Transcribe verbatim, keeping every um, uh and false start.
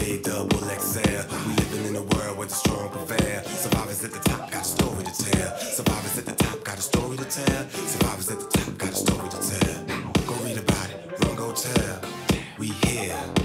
A double X L. We living in a world where the strong prevail. Survivors at the top got a story to tell. Survivors at the top got a story to tell. Survivors at the top got a story to tell. Go read about it, run, go tell. We here.